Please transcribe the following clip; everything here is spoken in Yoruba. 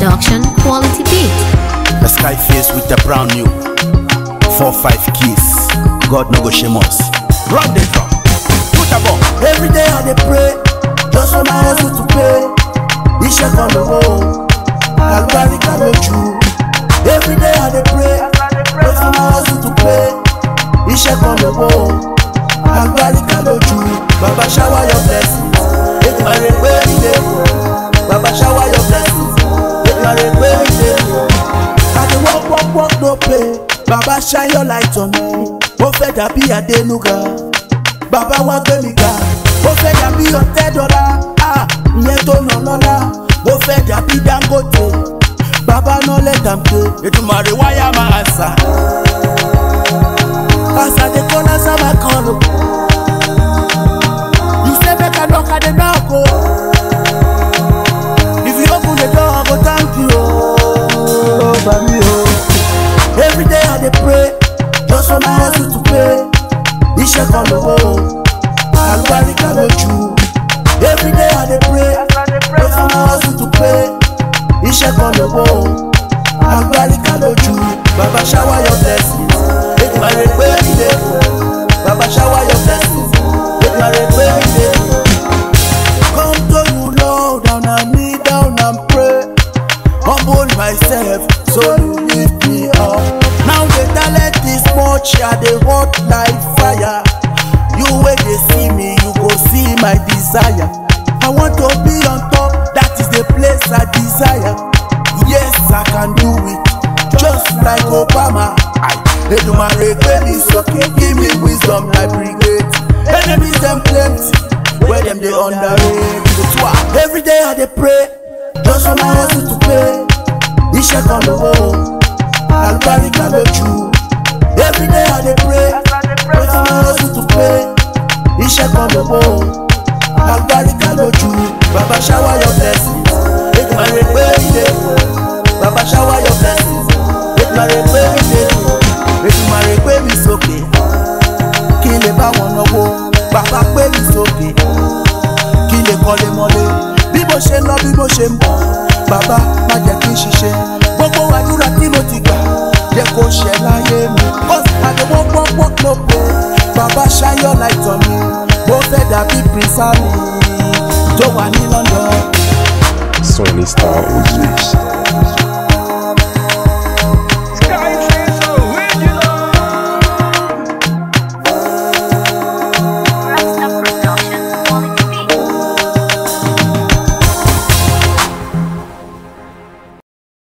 production, quality beat. The sky face with the brown new 4-5 keys. God no go shame us. Run the drum. Put a bomb. Every day I dey pray, just for my hustle to pay. Ise Ko Lowo, Albarika loju. Every day I dey pray, just for my hustle to pay. Ise Ko Lowo, Albarika loju. Baba shower your blessings. Baba shower your blessings. I dey walk no pay. Baba shine your light on me. Mo fẹ́ dàbí Adenuga. Baba wá gbé mi ga. Mo fẹ́ dàbí $10. Ìyẹn tó nà lọ́la. Mo fẹ́ dàbí Dangote. Baba no let am play. Ètùmàrè wáyà máa àṣà. As I dey call answer my call. You say make I knock, I dey knock o. If you open the door, I go thank you o. Bami o. Every day I dey pray, just for my hustle to pay. Ise Ko Lowo, Albarika loju. Every day I dey pray, just for my hustle to pay. Ise Ko Lowo, Albarika loju. Baba shower your blessings. Baba shower your blessings. Come to you, Lord, down and kneel down and pray. Humble myself, so you lift me up. Now the talent is much, I dey hot like fire. You wey dey see me, you go see my desire. I want to be on top, that is the place I desire. Yes, I can do it, just like Obama. Èdùmàrè gbé mi sókè, give me wisdom like brigade. Enemies them plenty, where them they underrate. Every day I dey pray, just for my hustle to pay. Ise Ko Lowo, Albarika loju. Every day I dey pray, just for my hustle to pay. Ise Ko Lowo, Albarika loju. Baba shower your blessings. Baba shower your blessings. Èdùmàrè gbé mi sókè, kí lè bá wọn náwó. Bàbá gbé mi sókè, kí lè kọ́lé mọ́lé. Bí mo ṣe ń lọ, bí mo ṣe ń bọ̀, bàbá má jẹ́ kí n ṣiṣẹ́. Gbogbo àdúrà tí mo ti gbà, jẹ́ kó ṣẹ láyé mi. Cause I dey walk no pay. Bàbá shine your light on me. Mo fẹ́ dàbí Prince Harry tó wà ní London. Sunny Star Ojis.